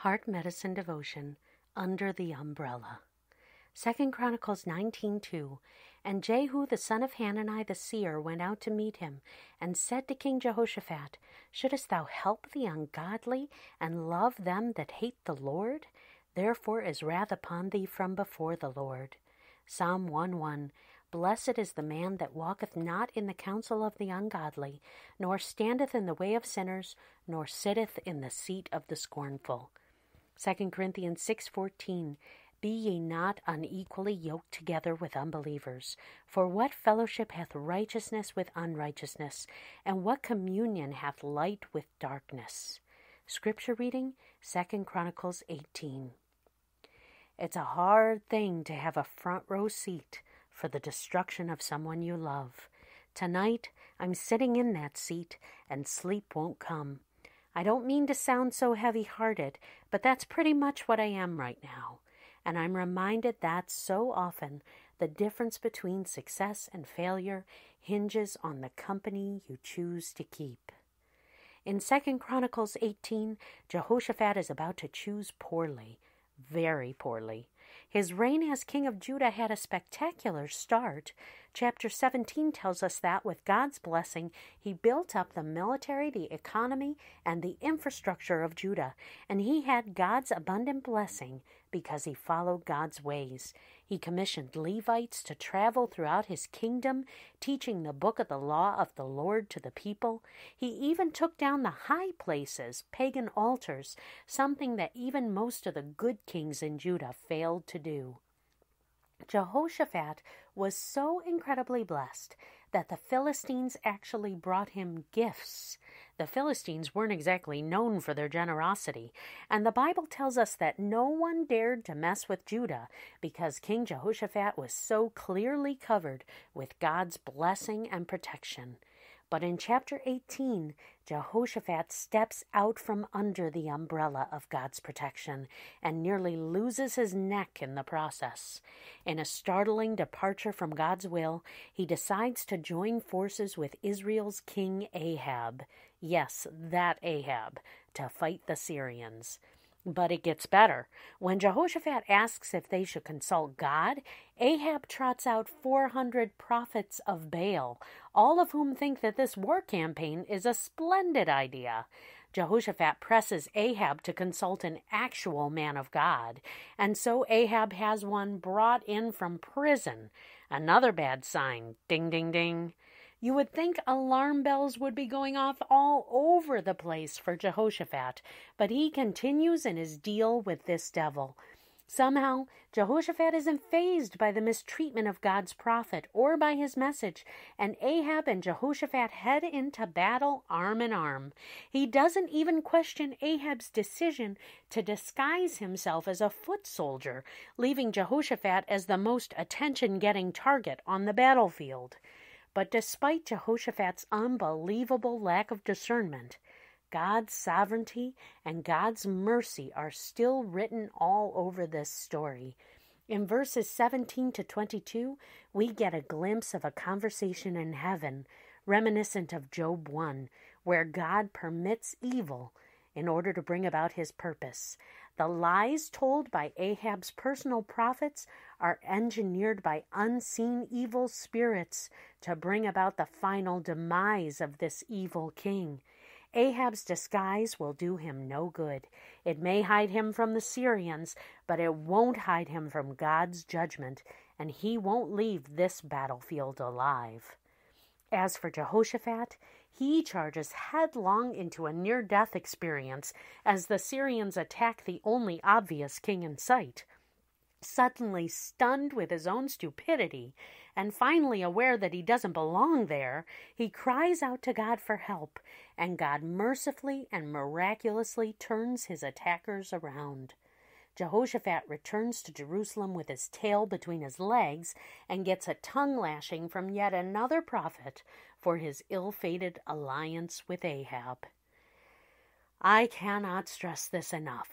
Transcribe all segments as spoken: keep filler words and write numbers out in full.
Heart Medicine Devotion, Under the Umbrella. Second Chronicles nineteen two. And Jehu the son of Hanani the seer went out to meet him, and said to King Jehoshaphat, Shouldest thou help the ungodly, and love them that hate the Lord? Therefore is wrath upon thee from before the Lord. Psalm one one. Blessed is the man that walketh not in the counsel of the ungodly, nor standeth in the way of sinners, nor sitteth in the seat of the scornful. Second Corinthians six fourteen. Be ye not unequally yoked together with unbelievers. For what fellowship hath righteousness with unrighteousness? And what communion hath light with darkness? Scripture reading, Second Chronicles eighteen. It's a hard thing to have a front row seat for the destruction of someone you love. Tonight, I'm sitting in that seat, and sleep won't come. I don't mean to sound so heavy-hearted, but that's pretty much what I am right now. And I'm reminded that so often the difference between success and failure hinges on the company you choose to keep. In Second Chronicles eighteen, Jehoshaphat is about to choose poorly, very poorly. His reign as king of Judah had a spectacular start. Chapter seventeen tells us that with God's blessing, he built up the military, the economy, and the infrastructure of Judah, and he had God's abundant blessing because he followed God's ways. He commissioned Levites to travel throughout his kingdom, teaching the book of the law of the Lord to the people. He even took down the high places, pagan altars, something that even most of the good kings in Judah failed to do. Jehoshaphat was so incredibly blessed that the Philistines actually brought him gifts. The Philistines weren't exactly known for their generosity, and the Bible tells us that no one dared to mess with Judah because King Jehoshaphat was so clearly covered with God's blessing and protection. But in chapter eighteen, Jehoshaphat steps out from under the umbrella of God's protection and nearly loses his neck in the process. In a startling departure from God's will, he decides to join forces with Israel's king Ahab. Yes, that Ahab, to fight the Syrians. But it gets better. When Jehoshaphat asks if they should consult God, Ahab trots out four hundred prophets of Baal, all of whom think that this war campaign is a splendid idea. Jehoshaphat presses Ahab to consult an actual man of God, and so Ahab has one brought in from prison. Another bad sign. Ding, ding, ding. You would think alarm bells would be going off all over the place for Jehoshaphat, but he continues in his deal with this devil. Somehow, Jehoshaphat isn't fazed by the mistreatment of God's prophet or by his message, and Ahab and Jehoshaphat head into battle arm in arm. He doesn't even question Ahab's decision to disguise himself as a foot soldier, leaving Jehoshaphat as the most attention-getting target on the battlefield. But despite Jehoshaphat's unbelievable lack of discernment, God's sovereignty and God's mercy are still written all over this story. In verses seventeen to twenty-two, we get a glimpse of a conversation in heaven, reminiscent of Job one, where God permits evil in order to bring about his purpose. The lies told by Ahab's personal prophets are engineered by unseen evil spirits to bring about the final demise of this evil king. Ahab's disguise will do him no good. It may hide him from the Syrians, but it won't hide him from God's judgment, and he won't leave this battlefield alive. As for Jehoshaphat, he charges headlong into a near-death experience as the Syrians attack the only obvious king in sight. Suddenly stunned with his own stupidity, and finally aware that he doesn't belong there, he cries out to God for help, and God mercifully and miraculously turns his attackers around. Jehoshaphat returns to Jerusalem with his tail between his legs and gets a tongue lashing from yet another prophet for his ill-fated alliance with Ahab. I cannot stress this enough.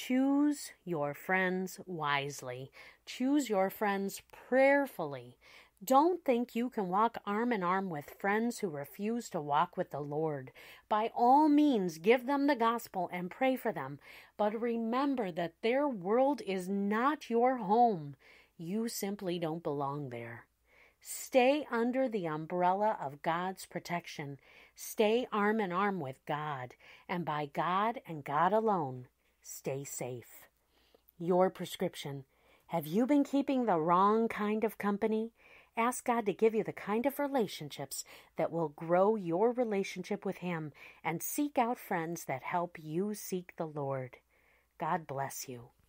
Choose your friends wisely. Choose your friends prayerfully. Don't think you can walk arm in arm with friends who refuse to walk with the Lord. By all means, give them the gospel and pray for them, but remember that their world is not your home. You simply don't belong there. Stay under the umbrella of God's protection. Stay arm in arm with God, and by God and God alone, stay safe. Your prescription. Have you been keeping the wrong kind of company? Ask God to give you the kind of relationships that will grow your relationship with Him, and seek out friends that help you seek the Lord. God bless you.